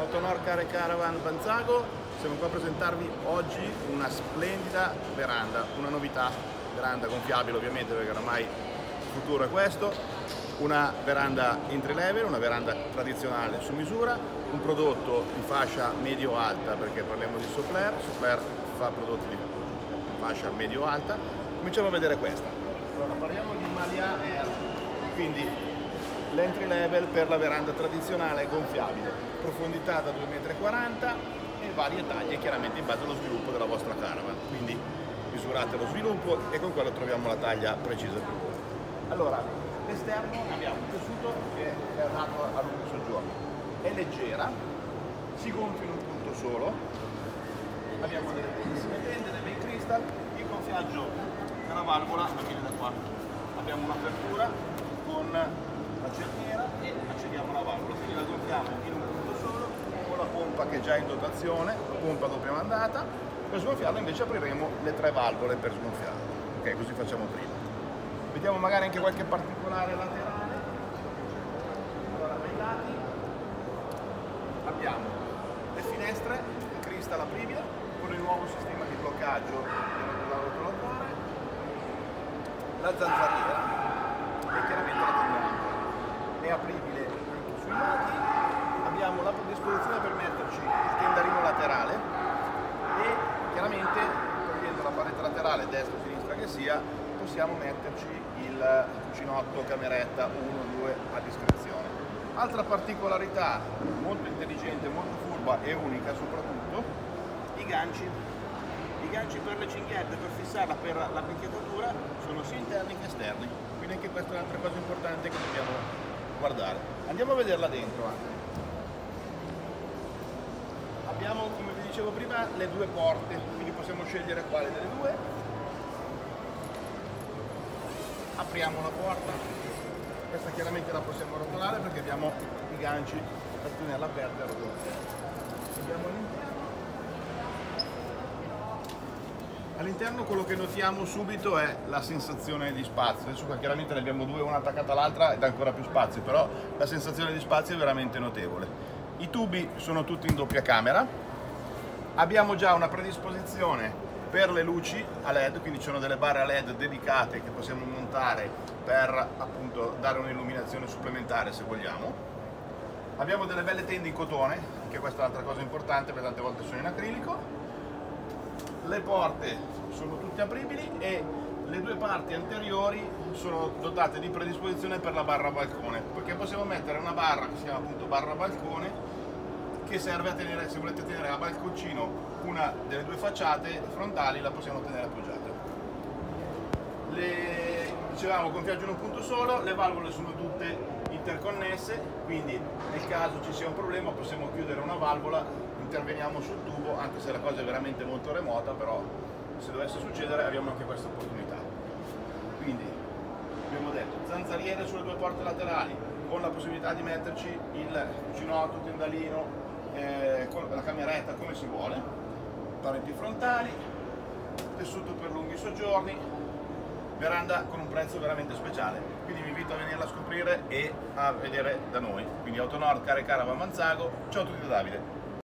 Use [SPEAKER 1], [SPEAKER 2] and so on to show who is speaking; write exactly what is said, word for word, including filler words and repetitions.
[SPEAKER 1] Autonor Car e Caravan Banzago, siamo qua a presentarvi oggi una splendida veranda, una novità, veranda gonfiabile ovviamente perché oramai il futuro è questo, una veranda entry level, una veranda tradizionale su misura, un prodotto di fascia medio-alta perché parliamo di Sopler, Sopler fa prodotti di fascia medio-alta. Cominciamo a vedere questa. Allora, parliamo di Malià Air, quindi l'entry level per la veranda tradizionale gonfiabile, profondità da due virgola quaranta metri e varie taglie chiaramente in base allo sviluppo della vostra caravan, quindi misurate lo sviluppo e con quello troviamo la taglia precisa più. Allora, l'esterno abbiamo un tessuto che è adatto a lungo soggiorno, è leggera, si gonfia in un punto solo, abbiamo delle bellissime tende, dei bei crystal, il gonfiaggio della valvola viene da qua, abbiamo un'apertura con la cerniera e accendiamo la valvola, quindi la gonfiamo in un punto solo con la pompa che è già in dotazione, la pompa a doppia mandata. Per sgonfiarla invece apriremo le tre valvole per sgonfiarla. Ok, così facciamo prima. Vediamo magari anche qualche particolare laterale. Allora, ai lati abbiamo le finestre in crystal apribile con il nuovo sistema di bloccaggio della rotolatore, la zanzariera e chiaramente la tendina è apribile anche sui lati. Abbiamo la predisposizione per metterci il tendarino laterale e chiaramente togliendo la parete laterale destra o sinistra che sia possiamo metterci il cuscinotto cameretta uno due a discrezione. Altra particolarità molto intelligente, molto furba e unica soprattutto, i ganci. I ganci per le cinghiette per fissarla per la picchiatura sono sia interni che esterni, quindi anche questa è un'altra cosa importante che dobbiamo guardare. Andiamo a vederla dentro anche. Abbiamo, come vi dicevo prima, le due porte, quindi possiamo scegliere quale delle due. Apriamo la porta, questa chiaramente la possiamo rotolare perché abbiamo i ganci per tenerla aperta e rotolare. Andiamo all'interno. All'interno quello che notiamo subito è la sensazione di spazio. Adesso qua chiaramente ne abbiamo due, una attaccata all'altra ed ha ancora più spazio, però la sensazione di spazio è veramente notevole. I tubi sono tutti in doppia camera, abbiamo già una predisposizione per le luci a led, quindi ci sono delle barre a led dedicate che possiamo montare per appunto dare un'illuminazione supplementare se vogliamo. Abbiamo delle belle tende in cotone, che questa è un'altra cosa importante perché tante volte sono in acrilico. Le porte sono tutte apribili e le due parti anteriori sono dotate di predisposizione per la barra balcone, perché possiamo mettere una barra che si chiama appunto barra balcone che serve a tenere, se volete tenere a balconcino una delle due facciate frontali, la possiamo tenere appoggiata. Le, dicevamo, gonfiaggio in un punto solo, le valvole sono tutte interconnesse, quindi nel caso ci sia un problema possiamo chiudere una valvola, interveniamo sul tubo, anche se la cosa è veramente molto remota, però se dovesse succedere abbiamo anche questa opportunità. Quindi abbiamo detto zanzariere sulle due porte laterali con la possibilità di metterci il cuscinotto, tendalino, eh, con la cameretta come si vuole, pareti frontali, tessuto per lunghi soggiorni, veranda con un prezzo veramente speciale, quindi vi invito a venirla a scoprire e a vedere da noi. Quindi Autonor Car e Caravan Banzago. Ciao a tutti da Davide.